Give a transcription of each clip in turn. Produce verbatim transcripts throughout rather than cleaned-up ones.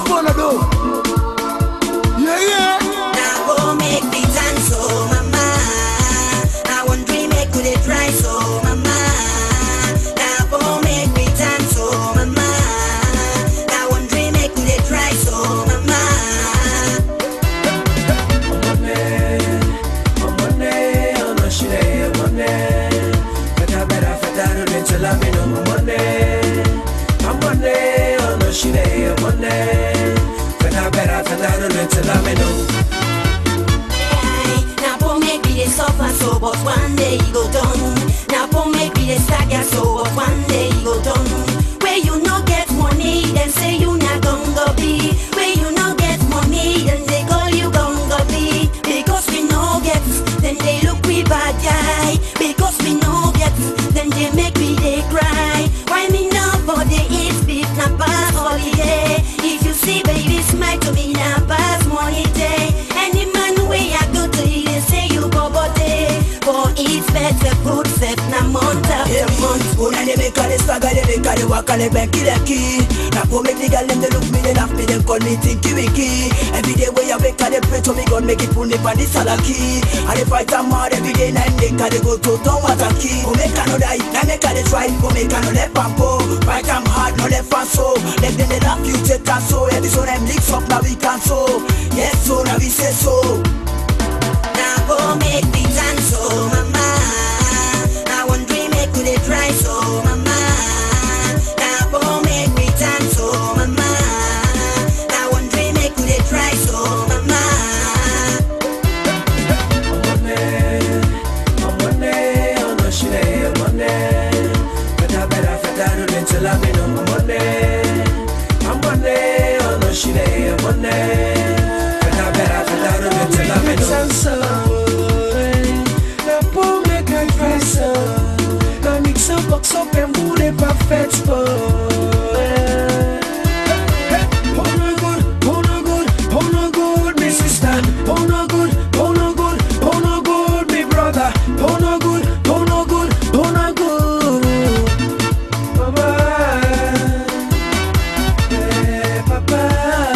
fun I do. Yeah, yeah. Now go make me dance, oh mama. I want dream make good it try, so mama. Now go make me dance, oh mama. I want dream make good it try, so mama. Money, money, I'm not sure money. Better, better, better, don't tell me no money. I'm money, I'm not sure money. Better, better, better, don't tell me no. They suffer so, but one day you go down. Now for maybe they stagger so, but one day you go down. Where you no get money, then say you not gonna be. Where you no get money, then they call you gonna be. Because we no get, then they look we bad guy. Because we no get, then they make me they cry. Why me now for the eat beef, not pass holiday. If you see baby smile to me, now pass money day. Any man way I go to, they say you go for it's better food set na month after month. Una de make a stagger, they make a walk and they bank the key. Now for make the girl them they look me, they laugh me, they call me Tinky Winky. Every day when you make a they pray to me, God make it put me on the salaki. And they fight them hard every day, nine they can they go to town water key. Go make a no die, now make a they try, go make a no let pampo. Fight them hard, no let fan so. Let them they laugh you take us so. Every so them licks up now we can so. Yes so now we say so. Now go make me dance, oh mama. I want dream make good it try, so mama. Now go make me dance, oh mama. I want dream make good it try, so mama. I'm money, I'm not sure I'm money. Better, better, better, don't tell me no money. I'm money, I'm not sure I'm money. Better, better, better, don't tell me no. Box up and move it perfect boy. Oh no good, oh no good, oh no good, me sister. Oh no good, oh no good, oh no good, me brother. Oh no good, oh no good, oh no good. Papa, hey papa.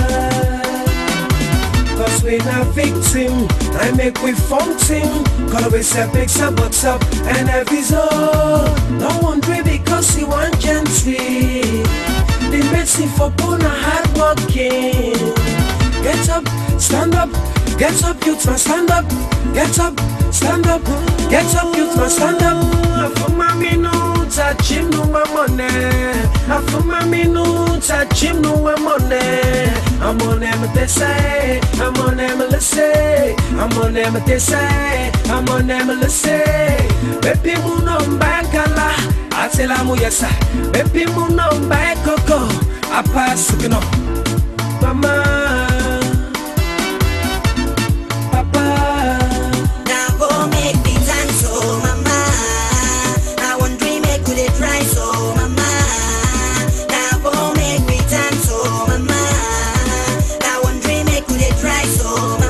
Cause we not victim, I make we fountain. Cause we say picks up, box up, and every zone. No one pray because he want gentry. The medicine for poor hard working. Get up, stand up, get up, youth man, stand up. Get up, stand up, get up, youth man, stand up. For mommy no touch him no my money. For mommy no touch him no my money. I'm on them they say, I'm on them let's say, I'm on them they say, I'm on them let's say. Baby moon on back ala, I tell I'm yes sir. Baby moon on back coco, I pass you know, mama, papa. Now go make me dance, oh mama. I want dream make good it try, so mama. Now go make me dance, oh mama. I want dream make good it try, so mama.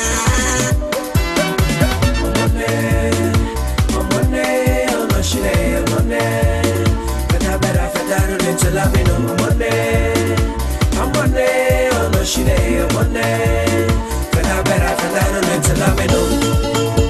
Tell me no money, I'm money, I'm not sure I'm money. Better, better, better, don't tell me no.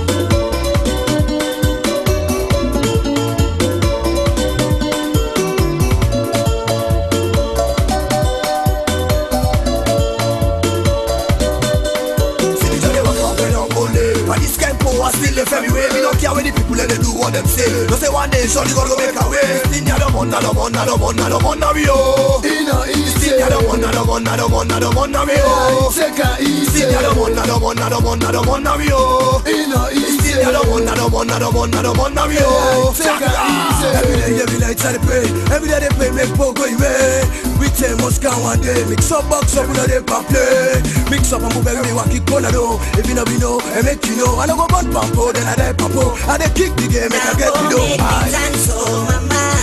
Still the everywhere, we don't care when the people let them do what them say. Don't say one day, surely gonna go make a way. Still ya don't want, I don't want, I don't want, I don't want, we oh. Inna easy. Still ya don't want, I don't want, I don't want, I don't want, we oh. Take a easy. Still ya don't want, I don't want, I don't want, I don't want, we oh. Inna easy. Still ya don't want, I don't want, I don't want, I don't want, we oh. Take a easy. Every day, every night, I pray. Every day they pray, make poor go away. We take must come one day. Mix up box up, we know they can play. Mix up and move every walk it corner though. If you know we know, and make you know, I don't go burn pampo, then I die pampo. And they kick the game, make I get you know. Now go make me dance, oh mama.